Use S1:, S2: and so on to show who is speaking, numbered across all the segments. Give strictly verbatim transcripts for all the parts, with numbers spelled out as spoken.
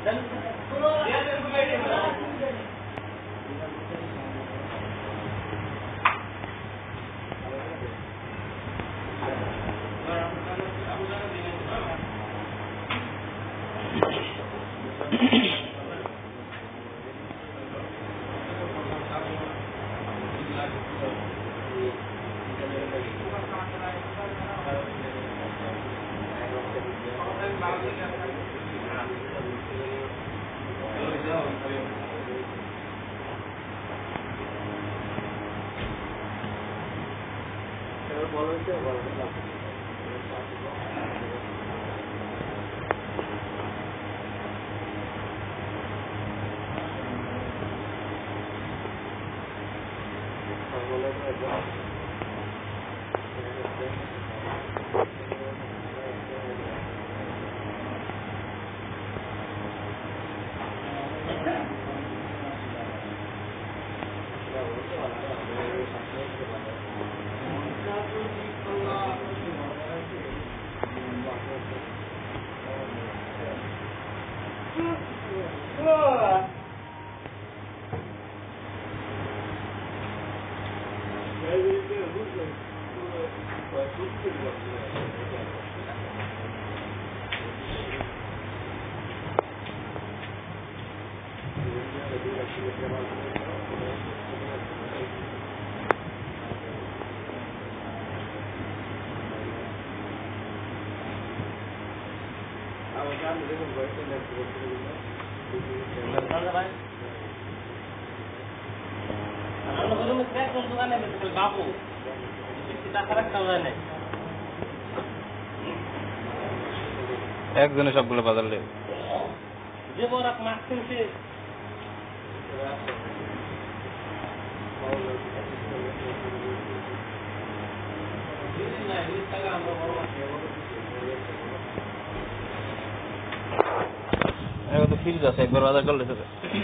S1: একজনে সবগুলো বাজার লেগে
S2: যে বড় মারছেন সে
S1: এখন তো ফিল্ড আছে একবার বাজার করলে চলে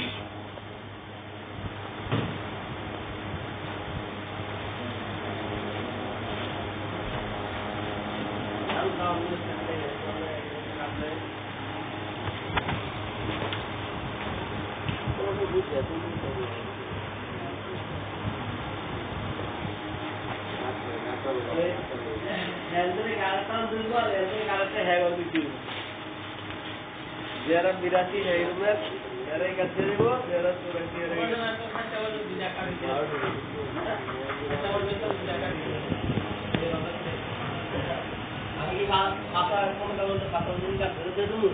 S2: Biar birasi ya itu benar. Biar ikat jadi bu, biar surat dia. Lagi apa kamu kalau untuk pasal ini kan betul dulu.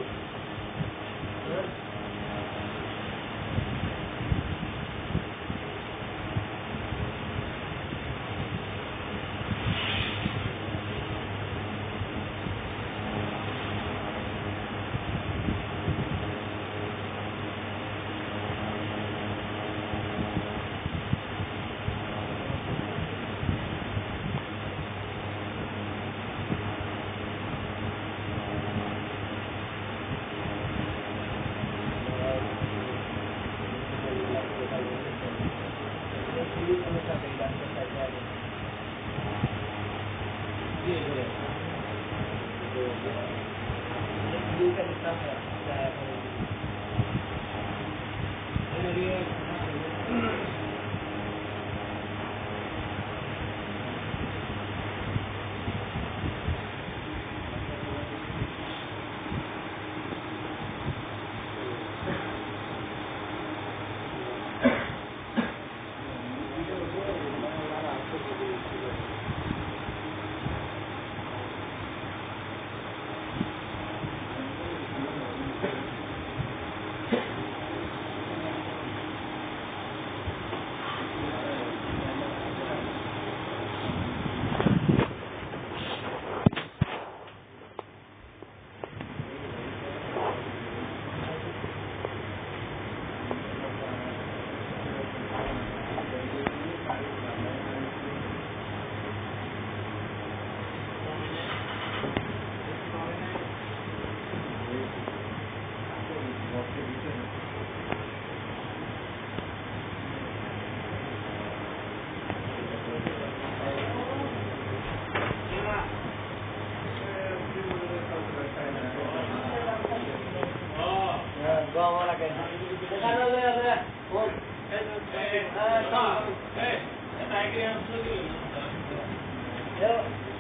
S2: Goa রাখে দেখা যাবে আছে ও এই এই এই টাইগার আসলে কি হ্যালো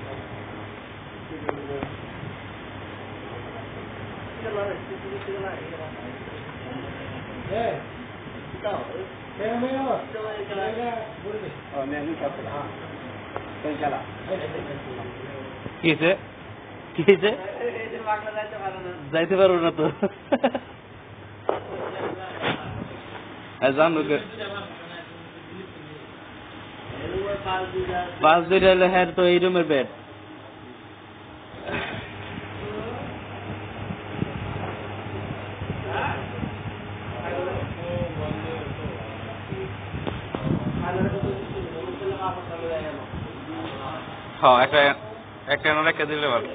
S2: চলো রে চলো চলো না এই তাও এই মেও চলো চলো বলে দে ও मैं नहीं करता हां चल चला
S1: কিছে কিছে
S2: এই যে বাংলা যাইতে পারো না
S1: যাইতে পারো না তো আজান ওকে পাঁচ দুইটা হলে হ্যাঁ তো এই রুমের বেড হ্যাঁ একটা একটা এনে রেখে দিলে ভালো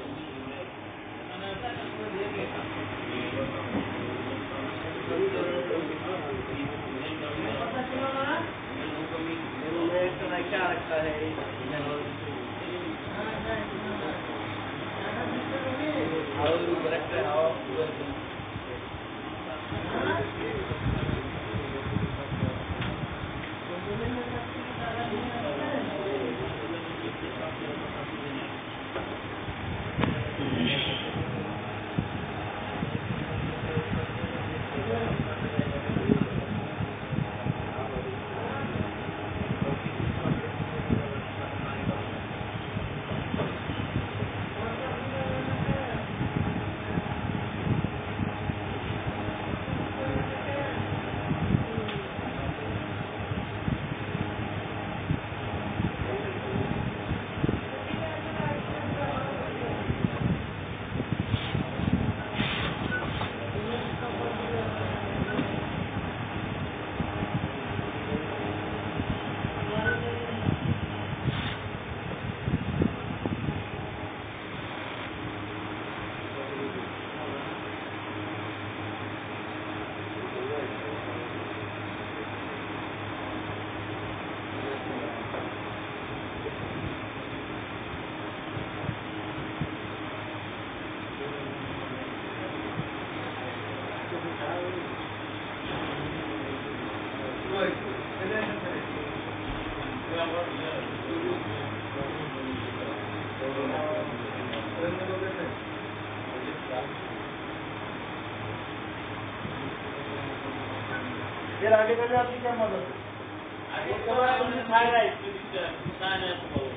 S2: এর আগে বলে আপনি কেমন আছেন আগে তো আপনি খাই নাই খাই নাই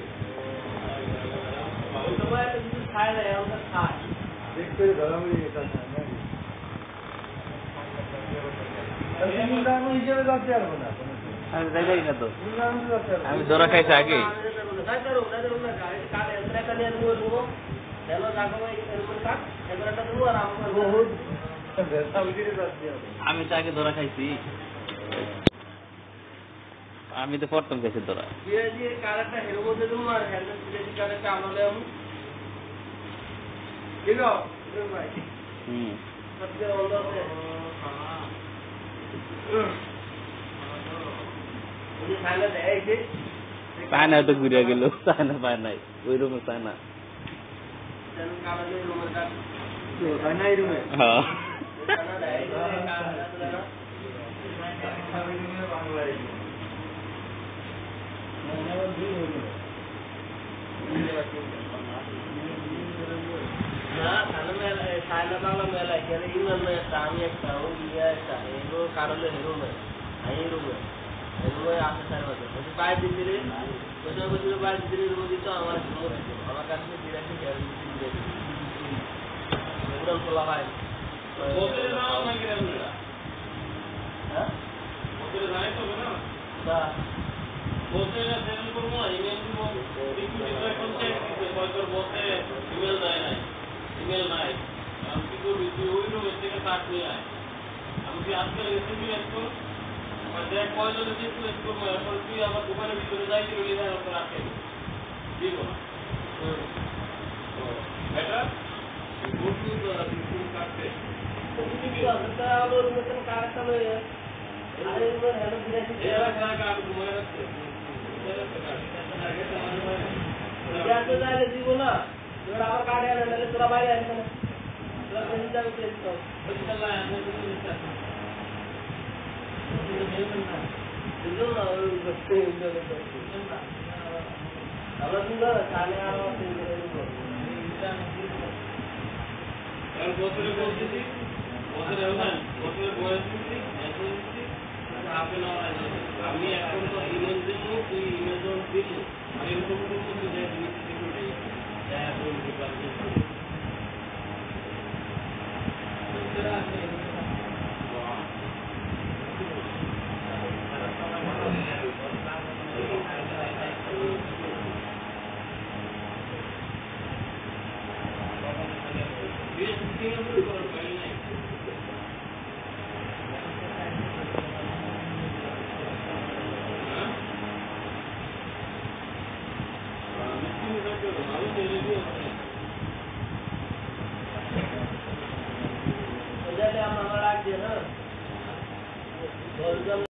S2: ওই তো বলে আপনি খাই নাই আমরা খাই দেখতে গরম হয়ে গেছে না আমি দাম হিসেবে যাচ্ছে আর না
S1: আমি যাই না তো আমি ধরা খাইছি আগে
S2: তাই করো তাই করো না কাল এতটা কালে দেবো দেবো চলো রাখো এই এরকম কাট এবারটা দেবো আর আমরা বহুত
S1: আমি তো আগে ধরা খাইছি আমি তো প্রথম খাইছি ধরা
S2: ये ये কারেক্টটা হেরো বলতে দেবো আর হ্যান্ডেল যদি কারেক্টটা আমলে আমি কিনো ভাই
S1: হুম
S2: সবচেয়ে ভালো আছে উনি খাইলে দেয় যে
S1: পায় না তো ঘুরে গেল পায় না পায় নাই ওই রুমে পায় না
S2: জানেন কালে রুমে কাট তো পায় না এই রুমে
S1: হ্যাঁ
S2: কানা দেয় কানা না বাংলায় না খানা মেলা খাইলে বাংলা মেলা এখানে ইমান মেলা আমি একটা ও ইয়া একটা এগুলো কারণে হেরো মেলা আই রুমে এগুলো আসে চার বছর যদি বাইরে দিন দিলে বছর বছর বাইরে দিলে রুমে দিত আমার ঘুমো দিত আমার কাছে দিরাকে শেয়ার দিতে দিতে এগুলো খোলা হয় বছরে নাও না কি আমরা হ্যাঁ বছরে জানে তো না বা বছরে সেন্ড করব ইমেল দিব রিকুইজিট কন্টাক্ট দিতে কয়বার বসে ইমেল দেয় না ইমেল নাই আমি কি করব তুই ওই রুমে থেকে কাট নিয়ে আয় আমি কি আজকে রিসিভ করব আর দেখ কয়লো রিসিভ করব এখন তুই আমার দোকানের ভিতরে যাই কি লিখে রাখতে রাখে দিব না এটা বলছি তো রিসিভ কাটতে তুমি কি আসলে আলো রুমে তো কাটটা লয় আরে রুমে হ্যালো দিরাছি এরা কাট কাট ঘুমায় রাখতে এরা তো যাইলে দিব না তোরা আবার কাটে আনে তোরা বাইরে আসবে না আমি এখন তো ইমেল দিব তুই ইমেল দিলি আমি এরকম করবো তুই যাই দিবি